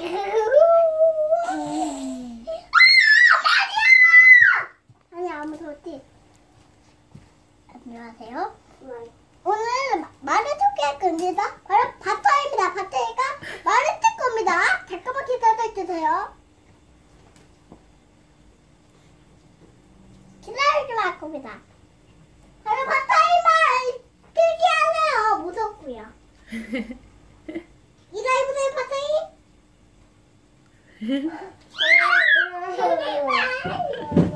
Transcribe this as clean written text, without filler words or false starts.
아니 아무도 없지. 안녕하세요. 오늘 말을 듣게 겁니다. 바로 바타입니다. 바타이가 말을 듣 겁니다. 잠깐만 기다려주세요. 기다리지 말 겁니다. 바로 바타이 말 듣게 하네요. 무섭고요. 이라이브세요 바타이.